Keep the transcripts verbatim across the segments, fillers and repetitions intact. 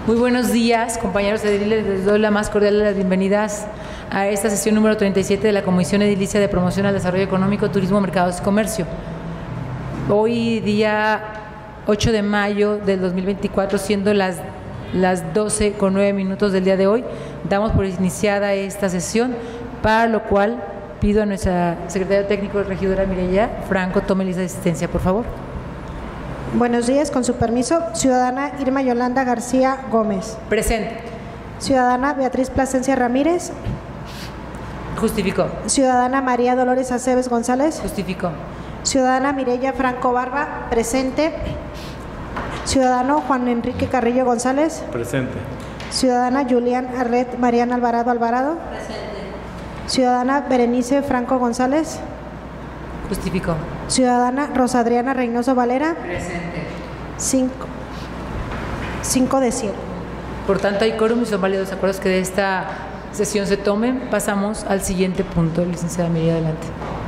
Muy buenos días, compañeros ediles. Les doy la más cordial de las bienvenidas a esta sesión número treinta y siete de la Comisión Edilicia de Promoción al Desarrollo Económico, Turismo, Mercados y Comercio. Hoy, día ocho de mayo del dos mil veinticuatro, siendo las, las doce con nueve minutos del día de hoy, damos por iniciada esta sesión, para lo cual pido a nuestra secretaria técnico, regidora Mireya Franco, tome lista de asistencia, por favor. Buenos días, con su permiso, ciudadana Irma Yolanda García Gómez. Presente. Ciudadana Beatriz Plasencia Ramírez. Justificó. Ciudadana María Dolores Aceves González. Justificó. Ciudadana Mireya Franco Barba. Presente. Ciudadano Juan Enrique Carrillo González. Presente. Ciudadana Julián Arret Mariana Alvarado Alvarado. Presente. Ciudadana Berenice Franco González. Justificó. Ciudadana Rosa Adriana Reynoso Valera. Presente. Cinco. Cinco de siete. Por tanto, hay quórum y son válidos acuerdos que de esta sesión se tomen. Pasamos al siguiente punto. Licenciada Mireya, adelante.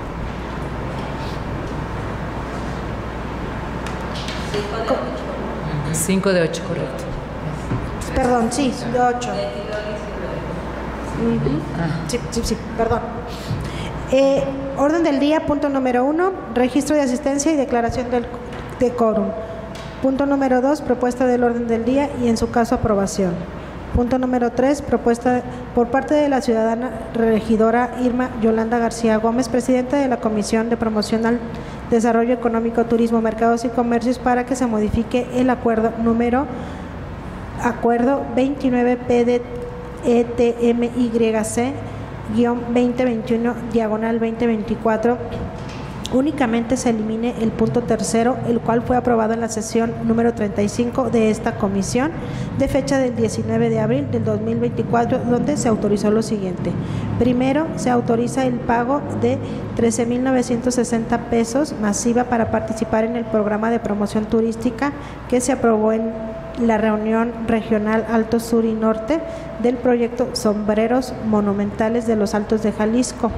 Cinco de ocho, correcto. Perdón, sí, de ocho. Ah. Sí, sí, sí, perdón. Eh, orden del día, punto número uno, registro de asistencia y declaración del, de quórum. Punto número dos, propuesta del orden del día y en su caso aprobación. Punto número tres, propuesta por parte de la ciudadana regidora Irma Yolanda García Gómez, presidenta de la Comisión de Promoción al Desarrollo Económico, Turismo, Mercados y Comercios, para que se modifique el acuerdo número acuerdo veintinueve P D E T M Y C veinte veintiuno diagonal veinte veinticuatro, únicamente se elimine el punto tercero, el cual fue aprobado en la sesión número treinta y cinco de esta comisión de fecha del diecinueve de abril del dos mil veinticuatro, donde se autorizó lo siguiente. Primero, se autoriza el pago de trece mil novecientos sesenta pesos masiva para participar en el programa de promoción turística que se aprobó en la reunión regional Alto Sur y Norte del proyecto Sombreros Monumentales de los Altos de Jalisco.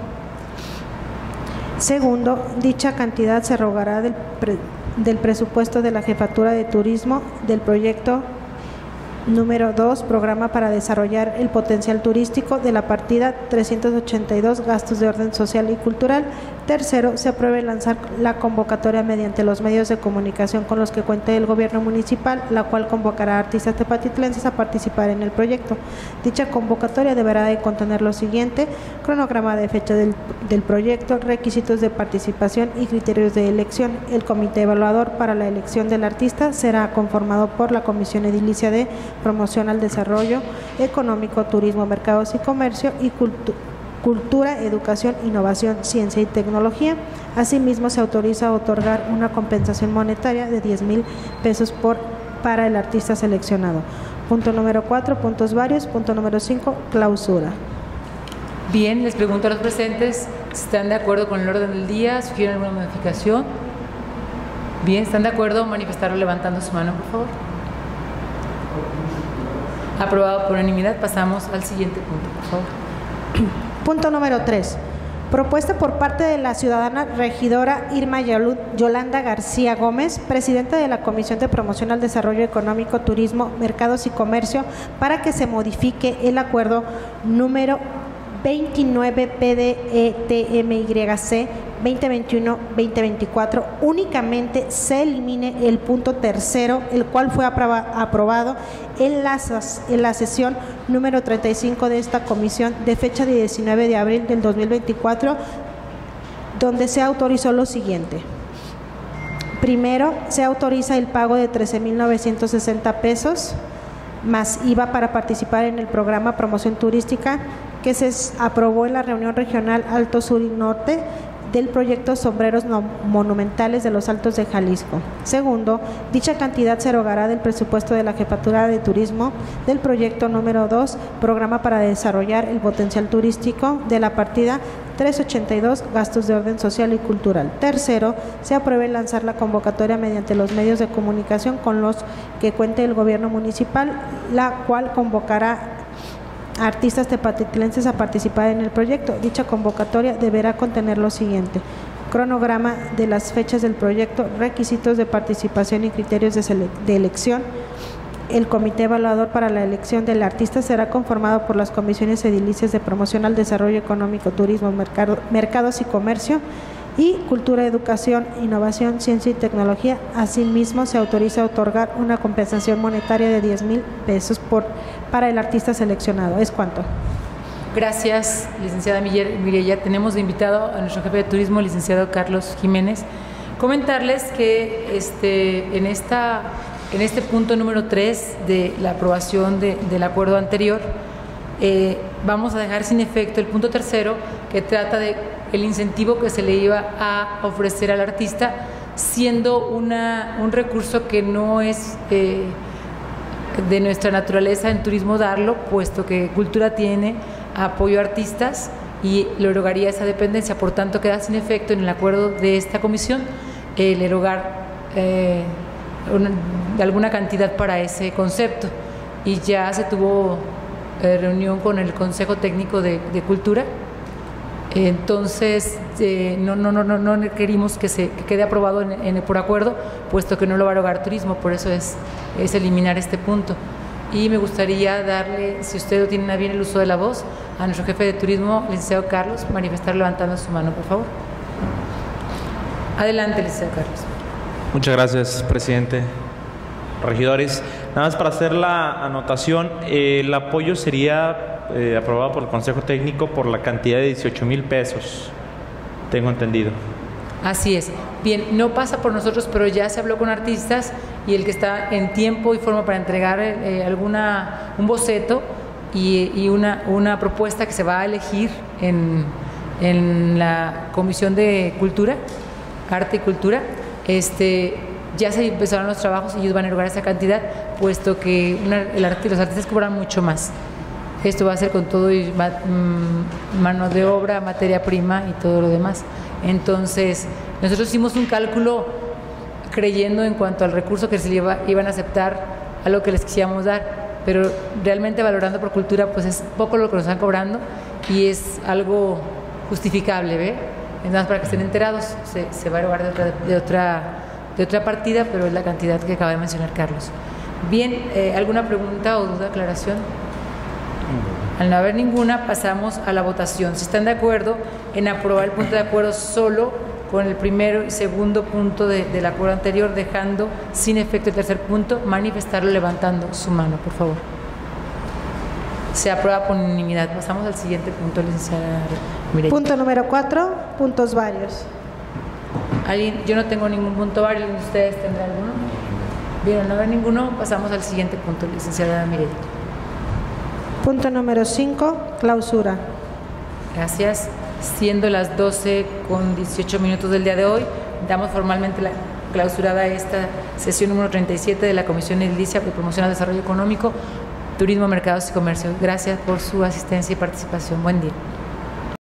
Segundo, dicha cantidad se erogará del, pre, del presupuesto de la Jefatura de Turismo del proyecto número dos, programa para desarrollar el potencial turístico, de la partida trescientos ochenta y dos, gastos de orden social y cultural. Tercero, se apruebe lanzar la convocatoria mediante los medios de comunicación con los que cuente el gobierno municipal, la cual convocará a artistas tepatitlenses a participar en el proyecto. Dicha convocatoria deberá de contener lo siguiente: cronograma de fecha del, del proyecto, requisitos de participación y criterios de elección. El comité evaluador para la elección del artista será conformado por la Comisión Edilicia de Promoción al Desarrollo Económico, Turismo, Mercados y Comercio y Cultura. Cultura, Educación, Innovación, Ciencia y Tecnología. Asimismo, se autoriza a otorgar una compensación monetaria de diez mil pesos por, para el artista seleccionado. Punto número cuatro, puntos varios. Punto número cinco, clausura. Bien, les pregunto a los presentes si están de acuerdo con el orden del día, sugieren alguna modificación. Bien, ¿están de acuerdo? Manifestarlo levantando su mano, por favor. Aprobado por unanimidad. Pasamos al siguiente punto, por favor. Punto número tres. Propuesta por parte de la ciudadana regidora Irma Yolanda García Gómez, presidenta de la Comisión de Promoción al Desarrollo Económico, Turismo, Mercados y Comercio, para que se modifique el acuerdo número veintinueve P D E T M Y C veinte veintiuno veinte veinticuatro, únicamente se elimine el punto tercero, el cual fue aprobado en la, en la sesión número treinta y cinco de esta comisión de fecha de diecinueve de abril del dos mil veinticuatro, donde se autorizó lo siguiente. Primero, se autoriza el pago de trece mil novecientos sesenta pesos más I V A para participar en el programa Promoción Turística que se aprobó en la reunión regional Alto Sur y Norte del proyecto Sombreros Monumentales de los Altos de Jalisco. Segundo, dicha cantidad se erogará del presupuesto de la Jefatura de Turismo del proyecto número dos, programa para desarrollar el potencial turístico, de la partida trescientos ochenta y dos, gastos de orden social y cultural. Tercero, se apruebe lanzar la convocatoria mediante los medios de comunicación con los que cuente el gobierno municipal, la cual convocará artistas tepatitlenses a participar en el proyecto. Dicha convocatoria deberá contener lo siguiente: cronograma de las fechas del proyecto, requisitos de participación y criterios de, de elección, el comité evaluador para la elección del artista será conformado por las comisiones edilicias de promoción al desarrollo económico, turismo, mercado, mercados y comercio y cultura, educación, innovación, ciencia y tecnología. Asimismo, se autoriza a otorgar una compensación monetaria de diez mil pesos por, para el artista seleccionado. ¿Es cuánto? Gracias, licenciada Mireya. Tenemos de invitado a nuestro jefe de turismo, licenciado Carlos Jiménez. Comentarles que este, en, esta, en este punto número tres de la aprobación de, del acuerdo anterior, eh, vamos a dejar sin efecto el punto tercero, que trata de el incentivo que se le iba a ofrecer al artista, siendo una, un recurso que no es eh, de nuestra naturaleza en turismo darlo, puesto que Cultura tiene apoyo a artistas y le erogaría esa dependencia. Por tanto, queda sin efecto en el acuerdo de esta comisión el erogar eh, una, alguna cantidad para ese concepto. Y ya se tuvo eh, reunión con el Consejo Técnico de, de Cultura. Entonces, eh, no, no, no, no, no requerimos que, se, que quede aprobado en, en, por acuerdo, puesto que no lo va a erogar turismo, por eso es, es eliminar este punto. Y me gustaría darle, si usted tiene bien el uso de la voz, a nuestro jefe de turismo, licenciado Carlos, manifestar levantando su mano, por favor. Adelante, licenciado Carlos. Muchas gracias, presidente. Regidores, nada más para hacer la anotación, eh, el apoyo sería eh, aprobado por el Consejo Técnico por la cantidad de dieciocho mil pesos, tengo entendido. Así es. Bien, no pasa por nosotros, pero ya se habló con artistas y el que está en tiempo y forma para entregar eh, alguna un boceto y, y una, una propuesta que se va a elegir en, en la Comisión de Cultura, Arte y Cultura, este, ya se empezaron los trabajos y ellos van a erogar esa cantidad, puesto que una, el arte, los artistas cobran mucho más. Esto va a ser con todo y ma, mano de obra, materia prima y todo lo demás. Entonces, nosotros hicimos un cálculo creyendo en cuanto al recurso que se le iba, iban a aceptar a lo que les quisiéramos dar, pero realmente valorando por Cultura, pues es poco lo que nos están cobrando y es algo justificable, ¿ve? Entonces, para que estén enterados, se, se va a erogar de otra, de, otra, de otra partida, pero es la cantidad que acaba de mencionar Carlos. Bien, eh, ¿alguna pregunta o duda, aclaración? Al no haber ninguna, pasamos a la votación. Si están de acuerdo en aprobar el punto de acuerdo solo con el primero y segundo punto de, del acuerdo anterior, dejando sin efecto el tercer punto, manifestarlo levantando su mano, por favor. Se aprueba por unanimidad. Pasamos al siguiente punto, licenciada Mireya. Punto número cuatro, puntos varios. ¿Alguien? Yo no tengo ningún punto varios, ¿ustedes tendrán alguno? Bien, al no haber ninguno, pasamos al siguiente punto, licenciada Mireya. Punto número cinco, clausura. Gracias. Siendo las doce con dieciocho minutos del día de hoy, damos formalmente la clausurada esta sesión número treinta y siete de la Comisión Edilicia de Promoción al Desarrollo Económico, Turismo, Mercados y Comercio. Gracias por su asistencia y participación. Buen día.